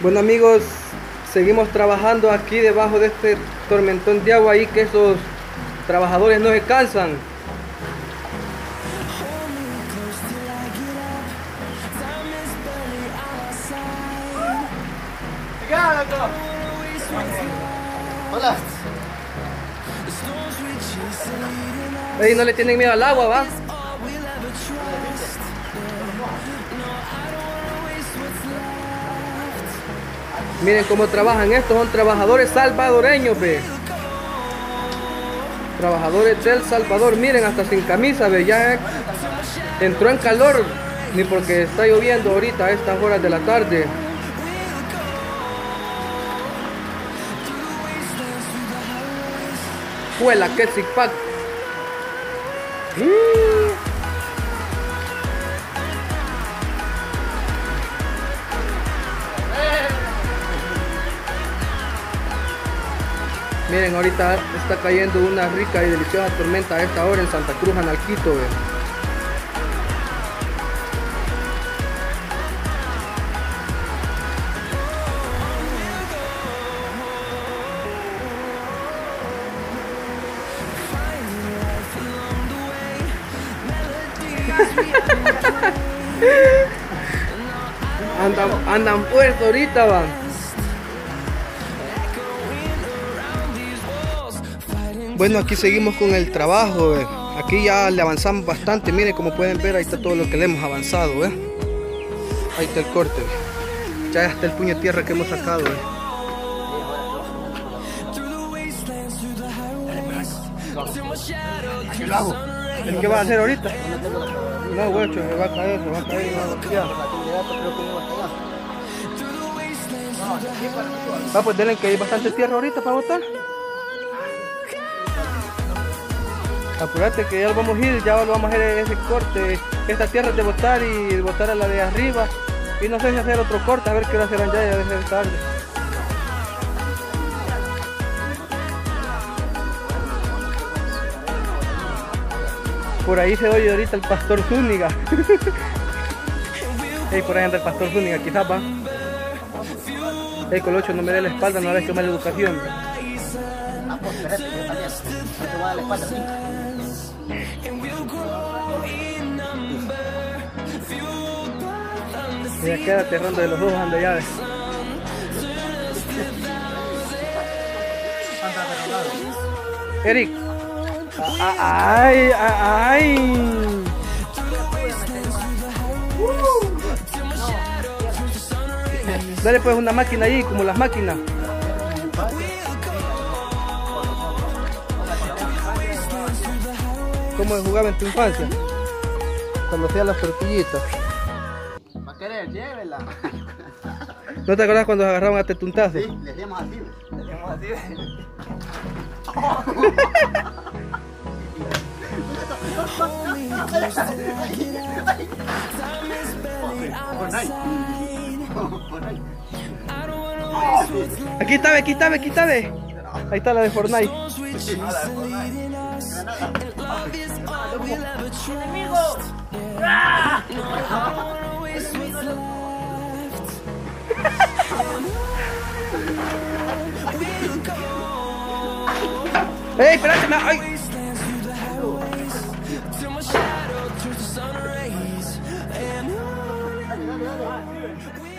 Bueno amigos, seguimos trabajando aquí debajo de este tormentón de agua ahí que esos trabajadores no se cansan. Hola. Ahí no le tienen miedo al agua, ¿va? Miren cómo trabajan estos, son trabajadores salvadoreños, ve. Trabajadores del Salvador, miren, hasta sin camisa, ve, ya entró en calor, ni porque está lloviendo ahorita a estas horas de la tarde. Fuela, que six pack. Miren, ahorita está cayendo una rica y deliciosa tormenta a esta hora en Santa Cruz, Analquito, ve. Andan puestos ahorita, van. Bueno, aquí seguimos con el trabajo, ve. Aquí ya le avanzamos bastante. Miren, como pueden ver, ahí está todo lo que le hemos avanzado, ve. Ahí está el corte, ve. Ya está el puño de tierra que hemos sacado, ve. Aquí lo hago. ¿El qué va a hacer ahorita? No, huecho, se va a caer, no, pues denle que hay bastante tierra ahorita para botar. Apúrate que ya lo vamos a ir, ya lo vamos a hacer ese corte. Esta tierra es de botar y botar a la de arriba. Y no sé si hacer otro corte, a ver qué hora serán ya debe ser tarde. Por ahí se oye ahorita el pastor Zúñiga. Ey, por ahí anda el pastor Zúñiga, quizás va. Ey, Colocho, no me dé la espalda, no hagas que mala educación. Ah, pues espérate, yo también. No te voy a dar la espalda, sí. Ya queda aterrando de los dos, anda ya. Eric. Ay, ay. Dale pues una máquina ahí, como las máquinas. ¿Cómo jugaba en tu infancia? Cuando hacía las tortillitas. ¿Va a querer? Llévela. ¿No te acuerdas cuando agarraban a tetuntazo? Sí, le hacíamos así. Le hacíamos así. Aquí está, aquí está, aquí está. Ahí está la de Fortnite. ¡Ey, espérate! ¡Ay!